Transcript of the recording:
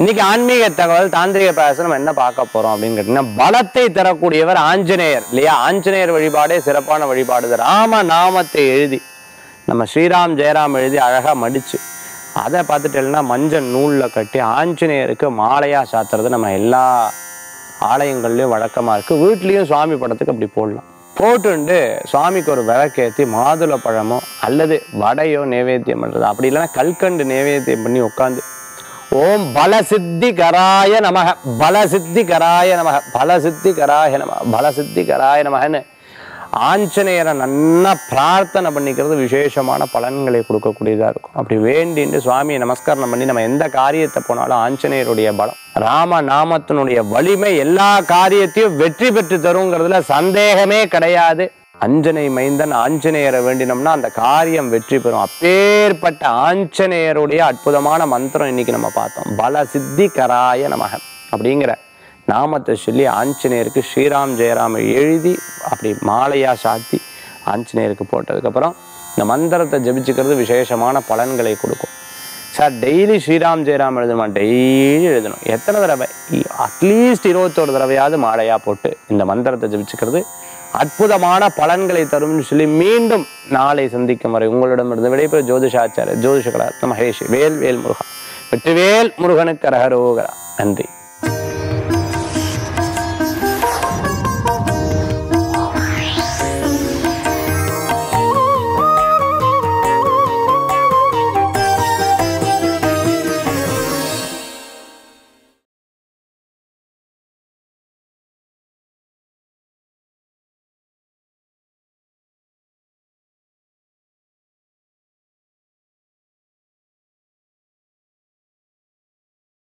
இன்னைக்கு ஆன்மீக தகவல் தாந்திரிக பிரயாசம் நம்ம என்ன பார்க்க போறோம் அப்படின்னு கேட்டீங்கன்னா, பலத்தை தரக்கூடியவர் ஆஞ்சநேயர் இல்லையா? ஆஞ்சநேயர் வழிபாடே சிறப்பான வழிபாடு. ராம நாமத்தை எழுதி நம்ம ஸ்ரீராம் ஜெயராம் எழுதி அழகா மடிச்சு அதை பார்த்துட்டேன்னா மஞ்சள் நூலில் கட்டி ஆஞ்சநேயருக்கு மாலையா சாத்துறது நம்ம எல்லா ஆலயங்கள்லையும் வழக்கமாக இருக்குது. வீட்லேயும் சுவாமி படத்துக்கு அப்படி போடலாம். போட்டுண்டு சுவாமிக்கு ஒரு விளக்கேற்றி மாதுளை பழமோ அல்லது வடையோ நைவேத்தியம் பண்ணுறது, அப்படி இல்லைன்னா கல்கண்டு நைவேத்தியம் பண்ணி உட்காந்து ஓம் பலசித்தி கராய நமக பலசித்தி கராய நமக பலசித்தி கராய நமக பலசித்தி கராய நமகன்னு ஆஞ்சநேயரை நல்லா பிரார்த்தனை பண்ணிக்கிறது விசேஷமான பலன்களை கொடுக்கக்கூடியதாக இருக்கும். அப்படி வேண்டிட்டு சுவாமியை நமஸ்காரம் பண்ணி நம்ம எந்த காரியத்தை போனாலும் ஆஞ்சநேயருடைய பலம், ராம நாமத்தினுடைய வலிமை எல்லா காரியத்தையும் வெற்றி பெற்று தருங்கிறதுல சந்தேகமே கிடையாது. அஞ்சனை மைந்தன் ஆஞ்சநேயரை வேண்டினோம்னா அந்த காரியம் வெற்றி பெறும். அப்பேற்பட்ட ஆஞ்சநேயருடைய அற்புதமான மந்திரம் இன்னைக்கு நம்ம பார்த்தோம். பல சித்தி கராய நமக அப்படிங்கிற நாமத்தை சொல்லி ஆஞ்சநேயருக்கு ஸ்ரீராம் ஜெயராம் எழுதி அப்படி மாலையா சாத்தி ஆஞ்சநேயருக்கு போட்டதுக்கப்புறம் இந்த மந்திரத்தை ஜபிச்சுக்கிறது விசேஷமான பலன்களை கொடுக்கும். சார் டெய்லி ஸ்ரீராம் ஜெயராம் எழுதணுமா? டெய்லி எழுதணும். எத்தனை தடவை? அட்லீஸ்ட் 21 தடவையாவது மாலையா போட்டு இந்த மந்திரத்தை ஜபிச்சுக்கிறது அற்புதமான பலன்களை தரும்னு சொல்லி மீண்டும் நாளை சந்திக்கும் வரை உங்களிடமிருந்து விடைபெறும் ஜோதிஷாச்சாரியர் ஜோதிஷ கலாரத்ன மகேஷ். வேல் வேல் முருகா. வெற்றிவேல் முருகனுக்கு அரகரோகரா. நன்றி.